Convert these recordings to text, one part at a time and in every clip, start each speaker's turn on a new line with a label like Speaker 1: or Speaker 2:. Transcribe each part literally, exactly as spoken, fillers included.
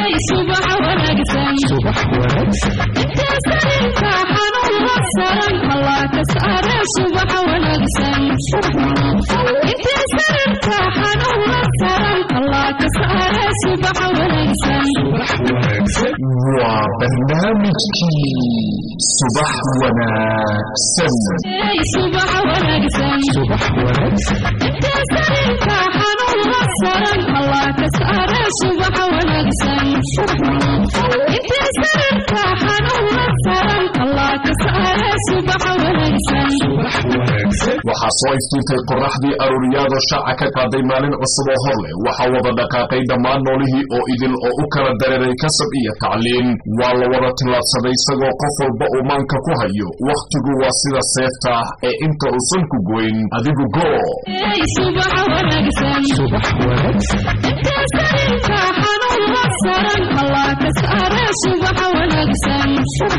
Speaker 1: subax wanaagsan subax wanaagsan inta sarinta xanuun la saran Allah ka saare subax wanaagsan inta sarinta xanuun la saran Allah ka saare subax wanaagsan subax wanaagsan
Speaker 2: waa barnaamijkii subax wanaagsan
Speaker 1: subax wanaagsan subax wanaagsan inta sarinta xanuun la saran Allah ka saare subax wanaagsan inta sarinta xanuun la saran Allah ka saare subax wanaagsan subax wanaagsan
Speaker 2: waxaa soo iftiintay qoraxdii arooriyado shaaca ka qaaday maalin cusub oo hor leh waxaa wada dhaqaaqay dhammaan noolihii oo idil oo u kala dareeray kasab iyo tacliin waa la wada tillaabsaday isagoo qof walba uu maanka ku hayo wakhtigu waa sida seefta ee inta uusan ku goyn adigu goo
Speaker 1: subax wanaagsan subax wanaagsan inta sarinta xanuun la saran Allah ka saare subax wanaagsan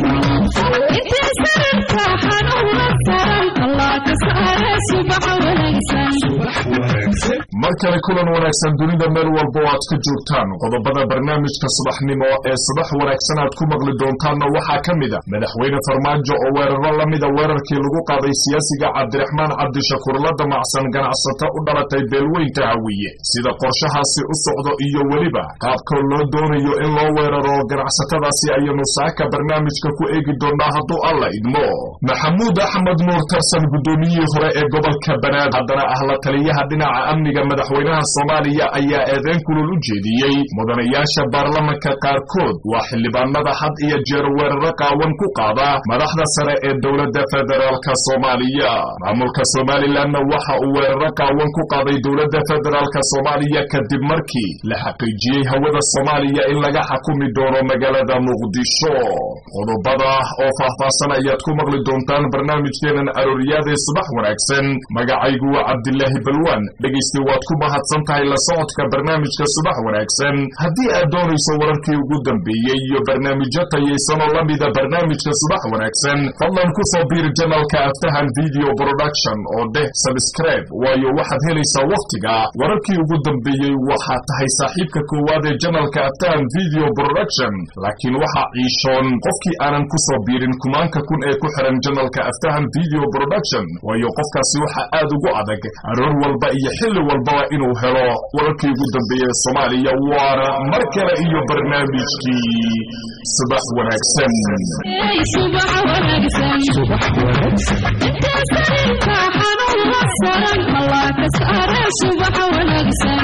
Speaker 1: inta sarinta xanuun la saran Allah ka saare subax wanaagsan subax wanaagsan
Speaker 2: markale kulan wanaagsan dunida meel walba aad ka joogtaan qodobada barnaamijka subaxnimo ee subax wanaagsan aad ku maqli doontaanna waxaa ka mid ah madaxweyne farmaajo oo weeraro la mida weerarkii lagu qaaday siyaasiga cabdiraxmaan cabdishakuur la damacsan ganacsato u dhalatay beelweynta hawiye sida qorshahaasi u socdo iyo weliba qaabka loo doonayo in loo weeraro ganacsatadaasi ayanu saaka barnaamijka ku eegi doonaa hadduu alla idmo maxamuud axmed nuur tarsan guddoomiyihii hore ee gobolka banaadir haddana ah la taliyaha dhinaca amniga madaxweynaha Soomaaliya ayaa eedeyn kulul u jeediyey mudanayaasha baarlamaanka qaarkood waa xildhibaanada had iyo jeer weeraro qaawan ku qaada madaxda sare ee dowladda federaalka Soomaaliya maamulka Somaliland waxa uu weeraro qaawan ku qaaday dowladda federaalka Soomaaliya kadib markii la xaqiijiyay hawada Soomaaliya in laga xukumi doono magaalada Muqdisho qodobada oo faahfaahsan ayaad ku maqli doontaan barnaamijkeenan arooriyada subax wanaagsan magacaygu waa Cabdilaahi Balwan dhegeysti waad ku mahadsan tahay la socodka barnaamijka subax wanaagsan haddii aad doonayso wararkii ugu dambeeyay iyo barnaamijyo tayeysan oo la mida barnaamijka subax wanaagsan fadlan ku soo biir channelka Aftahan Video Production oo dheh subscribe waayo waxaad helaysaa waqtiga wararkii ugu dambeeyay waxaa tahay saaxiibka koowaad ee channelka Aftahan Video Production laakiin waxa ciishoon qofkii aanan ku soo biirin kumaanka kun ee ku xiran channelka Aftahan Video Production waayo qofkaasi waxa aad ugu adag aroor walba iyo xilli walba inuu helo wararkii ugu dambeeyay Soomaaliya waana mar kale iyo barnaamijkii subax wanaagsan
Speaker 1: subax wanaagsan subax wanaagsan inta sarinta xanuun la saran Allah ka saare subax wanaagsan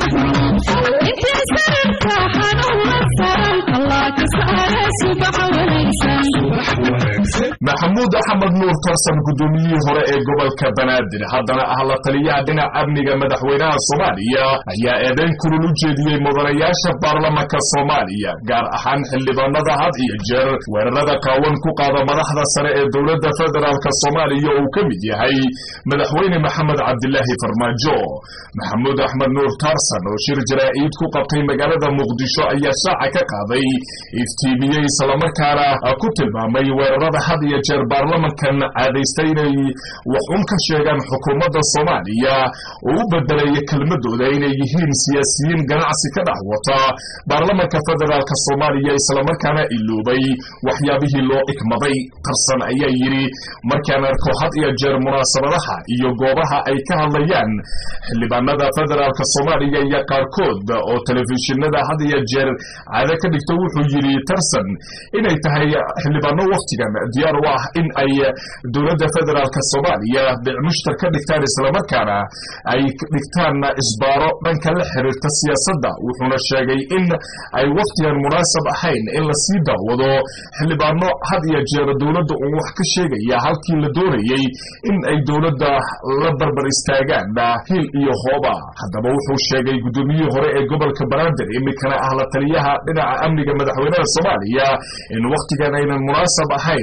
Speaker 1: inta sarinta xanuun la saran Allah ka saare subax wanaagsan subax wanaagsan
Speaker 2: maxamuud axmed nuur tarsan guddoomiyihii hore ee gobolka banaadir haddana ah la taliyaha dhinaca amniga madaxweynaha Soomaaliya ayaa eedeyn kulul u jeediyey mudanayaasha baarlamaanka Soomaaliya gaar ahaan xildhibaanada had iyo jeer weerarada qaawan ku qaada madaxda sare ee dowladda federaalka Soomaaliya oo ka mid yahay madaxweyne Maxamed Cabdilaahi Farmaajo maxamuud axmed nuur tarsan oo shir jaraa'id ku qabtay magaalada Muqdisho ayaa shaaca ka qaaday iftiimiyey isla markaana ku tilmaamay weerarada had iyo jeer baarlamaankan caadaystay inay wax un ka sheegaan xukuumadda Soomaaliya oo u bedelay kelmadooda inay yihiin siyaasiyiin ganacsi ka dhex wata baarlamaanka federaalka Soomaaliya isla markaana iloobay waxyaabihii loo ikmaday tarsan ayaa yiri markaan arko had iyo jeer munaasabadaha iyo goobaha ay ka hadlayaan xildhibaanada federaalka Soomaaliya iyo qaarkood oo telefishinada had iyo jeer caado ka dhigto wuxuu yiri tarsan inay tahay xildhibaano waqtigan diyaar u ah in ay dowladda federaalka Soomaaliya bicmushtar ka dhigtaan isla markaana ay dhigtaan isbaaro dhanka la xiriirta siyaasadda wuxuuna sheegay in ay waqtigan munaasab ahayn in la sii daawado xildhibaano had iyo jeer dowladda uu wax ka sheegaya halkii la doonayay in ay dowladda la barbar istaagaan hil iyo hooba haddaba wuxuu sheegay guddoomiyihii hore ee gobolka banaadir imikana ah la taliyaha dhinaca amniga madaxweynaha Soomaaliya in waqtigan aynan munaasab ahayn baarlamaanka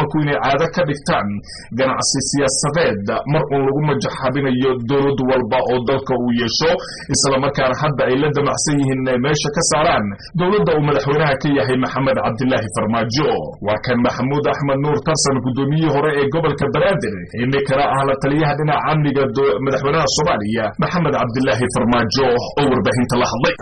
Speaker 2: baarlamanku inay caado ka dhigtaan ganacsi siyaasadeed mar uun lagu majaxabinayo dowlad walba oo dalka uu yeesho isla markaana hadda ay la damacsan yihiin inay meesha ka saaraan dowladda uu madaxweynaha ka yahay maxamed cabdilaahi farmaajo waa kan maxamuud axmed nuur tarsan gudoomiyihii hore ee gobolka banaadir imikana ah la taliyaha dhinaca amniga madaxweynaha soomaaliya maxamed cabdilaahi farmaajo oo warbaahinta la hadlay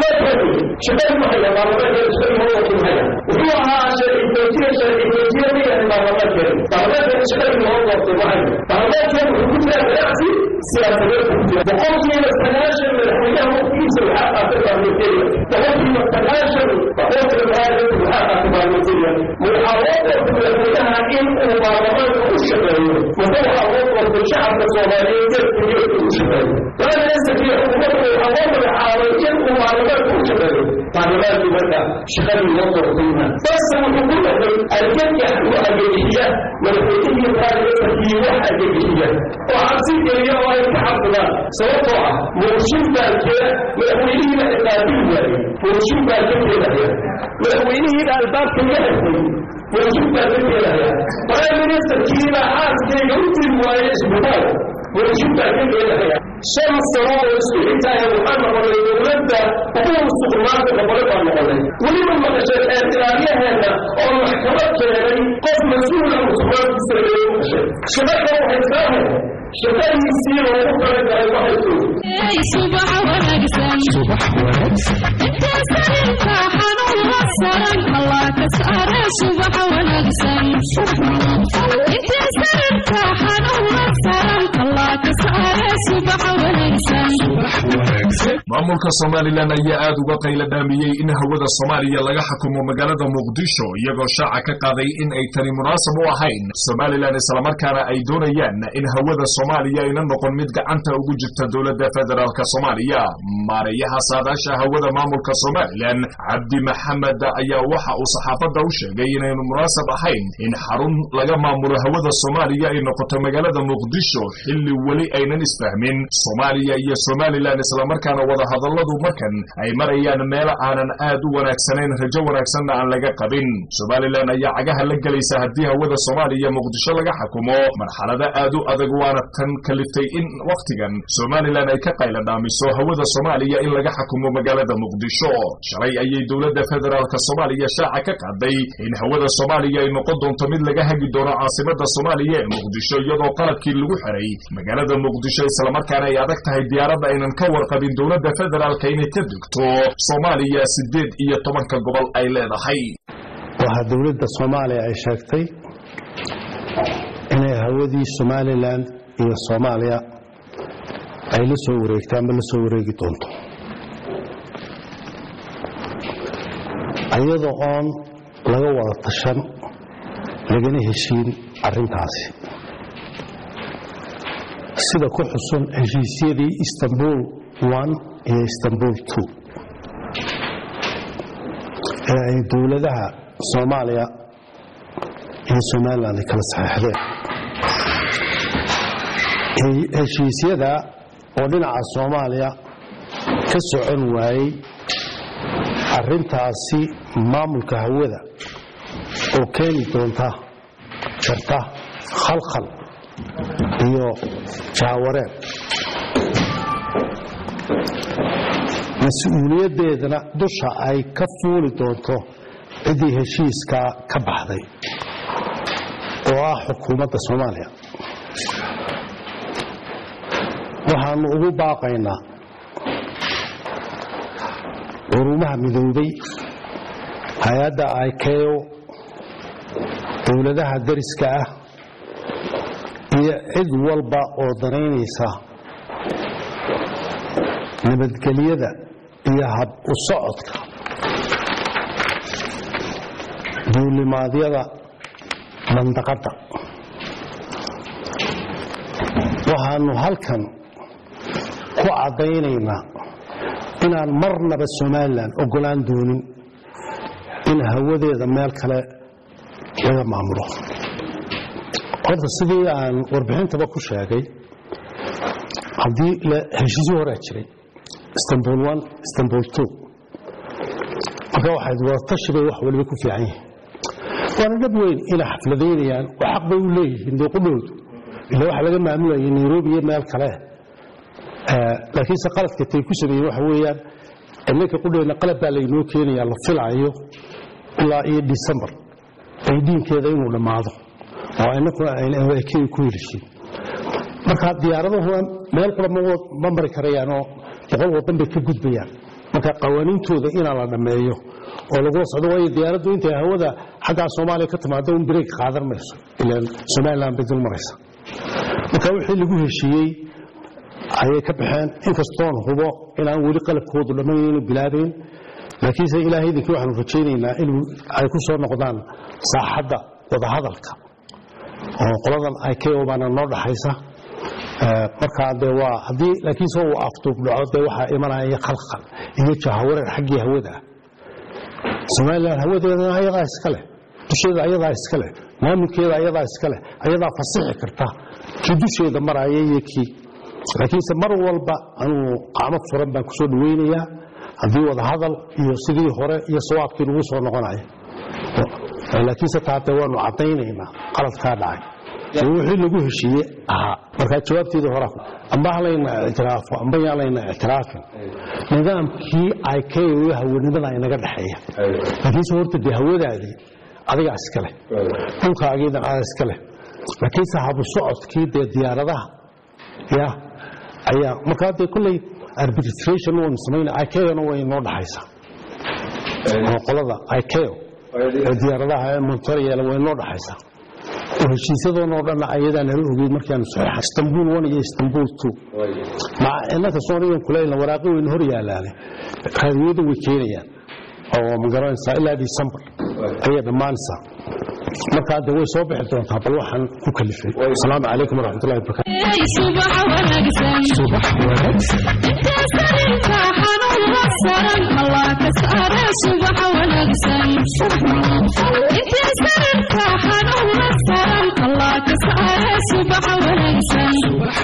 Speaker 3: شغال الوضع فيها بس وحكومة الجنة والأجنبية والحكومة الغالية في واحد أجنبية وعصير اليوم يتحضر سواء مرشد ذلك مأويلين الإقلابية مرشد ذلك مأويلين الباب كلها مرشد ذلك برايم منستر كيلا عاز يوتي ويجبه مرشد ذلك شمس سرور وسوحتها يا محمد والولد وهو السقرات وقبلتها المغلق ولمن ما تشاهد اعتراضية هذا أو المحكمات كذلك قف مسؤول عن السقرات السرية شبكة وحيثها شبكة يسير ومقرد على الواحد
Speaker 1: اي صبح ونقسم صبح ونقسم انت سرينك حنون وصرا الله تسأر صبح ونقسم انت سرينك حنون وصرا الله تسأر صبح
Speaker 2: maamulka Soomaaliland ayaa aad uga qayla dhaamiyay in hawada Soomaaliya laga xukumo magaalada Muqdisho iyagoo shaaca ka qaaday in ay tani munaasab u ahayn Soomaaliland isla markaana ay doonayaan in hawada Soomaaliya ay noqon mid gacanta ugu jirta dowladda federaalka Soomaaliya maareeyaha saadaasha hawada maamulka Soomaaliland Cabdi Maxamed ayaa waxa uu saxaafadda u sheegay in ay munaasab ahayn in xarun laga maamulo hawada Soomaaliya ay noqoto magaalada Muqdisho xilli wali aynan isfahmin Soomaaliya iyo Soomaaliland isla markaana wada hadalladu markan ay marayaan meel aanan aad u wanaagsanayn rajo wanaagsanna aan laga qabin Soomaaliland ayaa cagaha la galaysa haddii hawada Soomaaliya Muqdisho laga xukumo marxalada aad u adag waana tan kaliftay in waqtigan Soomaaliland ay ka qayla dhaamiso hawada Soomaaliya in laga xukumo magaalada Muqdisho shalay ayay dowladda federaalka Soomaaliya shaaca ka qaaday in hawada Soomaaliya ay noqon doonto mid laga hagi doono caasimadda Soomaaliya ee Muqdisho iyadoo qalabkii lagu xiray magaalada Muqdisho isla markaana ay adag tahay diyaaradda aynan ka warqabin dowladda federaalka inay ka degto Soomaaliya sideed iyo tobanka gobol ay leedahay
Speaker 4: waxa dowladda Soomaaliya ay sheegtay inay hawadii Soomaaliland iyo Soomaaliya ay la soo wareegtaan ma la soo wareegi doonto ayadoo aan laga wada tashan lagana heshiin arrintaasi sida ku xusun heshiisyadii Istanbul one iyo Istanbul two ee ay dowladaha Soomaaliya iyo Soomaaliland kala saxeexdeen heshiisyada oo dhinaca Soomaaliya ka socon waayay arrintaasi maamulka hawada oo keeni doonta karta khalkhal iyo jaawareen mas-uuliyadeedana dusha ay ka fuuli doonto cidii heshiiska ka baxday oo ah xukuumadda Soomaaliya waxaanu ugu baaqaynaa urumaha midoobay hay'adda I C A O dowladaha dariska ah iyo cid walba oo danaynaysa nabadgelyada iyo hab u socodka duulimaadyada mandaqada waxaanu halkan ku cadaynaynaa inaan marnaba Soomaaliland ogolaan doonin in hawadeeda meel kale laga maamulo horta sidii aan warbixintaba ku sheegay haddii la heshiisyo hore jiray Istanbul one Istanbul two marka waxay wada tashiga wax waliba ku fiican yihiin waana dhab weyn inay xafladaynayaan oo xaq bay u leeyihiin dooqudhoodu ilaa waxa laga maamulayay Nairobi iyo meel kale laakiinse qaladka tay ku sameeyeen waxa weeyaan innaka qudheena qalab baa laynoo keenayaa la filayo ilaa iyo December ay diinkeeda inuu dhamaado oo innaka ay keen ku heshiin marka diyaaradahu meel kale ma mari karayaan oo boqol wadan bay ka gudbayaan marka qawaaniintooda inaa la dhameeyo oo lagu socdo way diyaaraddu intay hawada xagga Soomaaliya ka timaado in break qaadan mayso ilaa Soomaaliland bedel maraysa marka wixii lagu heshiiyay ayay ka baxeen inkastoo hubo inaan weli qalabkoodu dhameeyeen bilaabeen laakiinse ilaahay idinka waxaan rajaynaynaa in ay ku soo noqdaan saaxadda wada hadalka oo qoladan ay ka oobaan noo dhaxaysa marka dee waa hadii laakiin soo uu aftuub dhaco dee waxa imanaya khalkhal iyo jahawareer xaggii hawada Soomaaliland hawadeeda ayadaa iska leh dusheeda ayadaa iska leh maamulkeeda ayadaa iska leh ayadaa fasixi karta kii dusheeda maraya iyo kii laakiinse mar walba anuu qaamo furan baan ku soo dhaweynayaa haddii wada hadal iyo sidii hore iyo sawaabkii lagu soo noqonayo laakiinse taate waanu cadaynaynaa qaladkaa dhacay wixii lagu heshiiyey ahaa markaa jawaabteeda hore amba halayna ictiraafo amba yaalayna ictiraafin nidaamkii ay ka iyo hawanimada inaga dhaxeeya laakiinse horta dee hawadaadii adiga iska leh dhulkaagiidan adiga iska leh laakiinse habu socodkii dee diyaaradaha ya ayaa markaa dee kulley arbitration waynu samaynaa ikeyona way noo dhaxaysaa oo qolada ikeo ee diyaaradaha ee montareela way noo dhaxaysaa heshiisyadooda oo dhan ayadaan hore ogeyd markaan saxiix Istanbul one iyo Istanbul two ma innaka Soomaaliya kulayna waraaqo weyn hor yaalaan qaadiyada way keenayaan oo magaranaysa ilaa December ayay dhamaanaysaa marka hadda way soo bixi doontaa bal waxaan ku kalifay assalaamu calaykum waraxmatullaahi wabarakaatuh
Speaker 1: subax wanaagsan subax wanaagsan inta xanuun la saran Allah ka saara subax wanaagsan inta sarka xanuun la saran Allah ka saara subax wanaagsan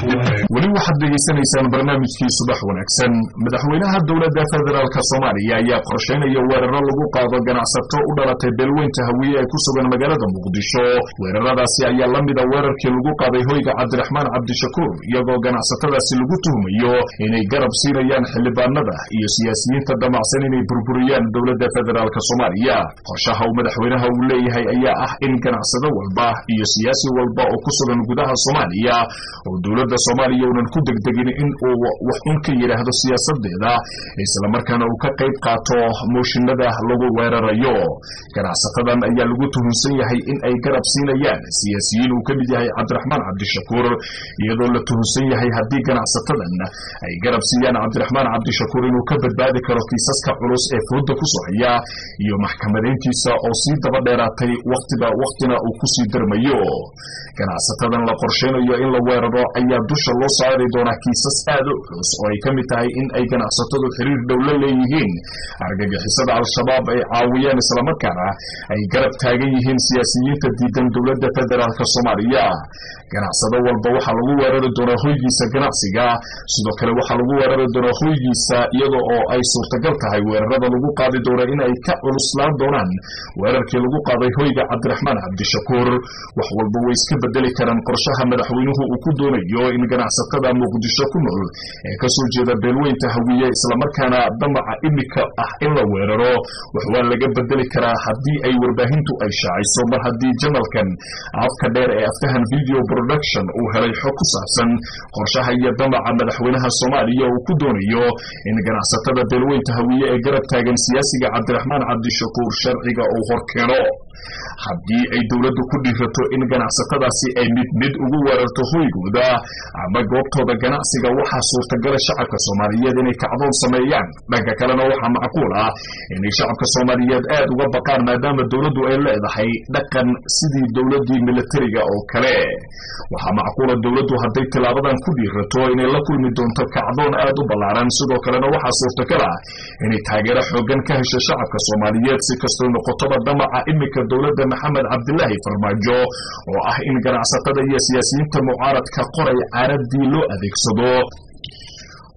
Speaker 2: weli waxaad degeysanaysaan barnaamijkii subax wanaagsan madaxweynaha dowladda federaalka Soomaaliya ayaa qorsheynaya weeraro lagu qaado ganacsato u dhalatay beelweynta Hawiye ay ku sugan magaalada Muqdisho weeraradaasi ayaa la mid ah weerarkii lagu qaaday hoyga Cabdiraxmaan Cabdishakuur iyagoo ganacsatadaasi lagu tuhmayo inay garab siinayaan xildhibaanada iyo siyaasiyiinta damacsan inay burburiyaan dowladda federaalka Soomaaliya qorshaha uu madaxweynaha uu leeyahay ayaa ah in ganacsado walba iyo siyaasi walba oo ku sugan gudaha Soomaaliya oo dowladda Soomaaliya uu ku degdegin in uu wax un ka yiraahdo siyaasadeeda isla markaana uu ka qayb qaato mooshinada lagu weerarayo ganacsatadan ayaa lagu tuhunsan yahay in ay garab siinayaan siyaasiyiin uu ka mid yahay Cabdiraxmaan Cabdishakuur iyadoo la tuhunsan yahay hadii ganacsatadan ay garab siiyaan Cabdiraxmaan Cabdishakuur inuu ka badbaadi karo kiisaska culus ee fudud ku soo haya iyo maxkamadeyntiisa oo si daba dheeraatay waqtiba waqtina uu ku sii darmayo ganacsatadan la qorsheynayo in la weeraro ayaa dusha loo saari doona kiisas aad u culus oo ay ka mid tahay in ay ganacsatadu xiriir dhow la leeyihiin argagixisada al-shabaab ay caawiyeen isla markaana ay garab taagan yihiin siyaasiyiinta diidan dowladda federaalka Soomaaliya ganacsado walba waxa lagu weerari doonaa hoygiisa ganacsiga sidoo kale waxa lagu weerari doonaa hoygiisa iyadoo oo ay suurtagal tahay weerarada lagu qaadi doono in ay ka culuslaan doonaan weerarkii lagu qaaday hoyga Cabdiraxmaan Cabdishakuur wax walba way iska bedeli karaan qorshaha madaxweynuhu uu ku doonayo in ganacsatada Muqdisho ku nool ee ka soo jeeda beelweynta Hawiye isla markaana damaca imika ah in la weeraro wax waa laga bedeli karaa hadii ay warbaahintu ay shaaciso mar hadii janalkan afka dheer ee aftahan video production uu helay xog ku saabsan qorshaha iyo damaca madaxweynaha Soomaaliya uu ku doonayo in ganacsatada beelweynta Hawiye ee garab taagan siyaasiga Cabdiraxmaan Cabdishakuur sharciga uu horkeeno haddii ay dawladdu ku dhiirato in ganacsatadaasi ay mid mid ugu weerarto hoygooda ama goobtooda ganacsiga waxaa suurtagal shacabka Soomaaliyeed inay kacdoon sameeyaan dhanka kalena waxaa macquul ah in shacabka Soomaaliyeed aad uga baqaan maadaama dawladdu ay leedahay dhaqan sidii dawladii militariga oo kale waxaa macquul ah dawladdu hadday tilaabadan ku dhiirato inay la kulmi doonto kacdoon aad u ballaaran sidoo kalena waxaa suurtagal ah inay taageero xooggan ka hesho shacabka Soomaaliyeed si kastoo noqotoba damaca imika dawladda Maxamed Cabdilaahi Farmaajo oo ah in ganacsatada iyo siyaasiyiinta mucaaradka qoray caaradii loo adeegsado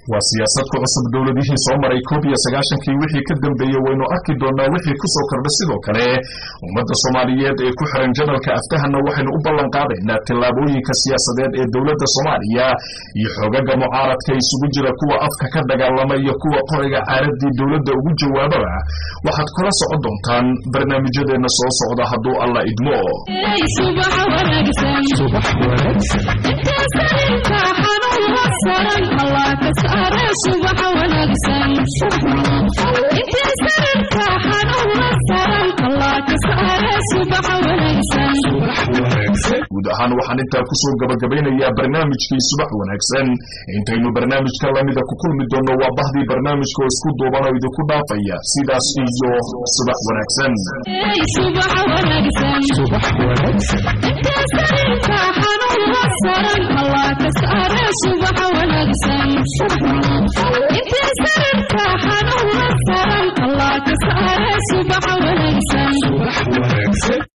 Speaker 2: waa siyaasad ku cusub dowladihii soo maray koob iyo sagaashankii wixii ka dambeeyey waynu arki doonaa wixii ku soo kordha sidoo kale ummadda Soomaaliyeed ee ku xiran janalka aftahana waxaynu u ballan qaadaynaa tillaabooyinka siyaasadeed ee dowladda Soomaaliya iyo xogaga mucaaradka isugu jira kuwa afka ka dagaalama iyo kuwa qoriga caaradii dowladda ugu jawaababa waxaad kula socon doontaan barnaamijyadeena soo socda hadduu alla idmo
Speaker 1: subax wanaagsan subax wanaagsan inta sarinka xanuun la saran Allah ka saare subax wanaagsan inta sarinka xanuun la saran Allah ka saare subax wanaagsan
Speaker 2: guud ahaan waxaan intaa ku soo gabagabeynayaa barnaamijkii subax wanaagsan intaynu barnaamijka lamida ku kulmi doono waa bahdii barnaamijka oo isku duuban oo idinku dhaafaya sidaas iyo subax wanaagsan
Speaker 1: subax wanaagsan subax wanaagsan inta sarinka xanuun la saran Allah ka saare subax wanaagsan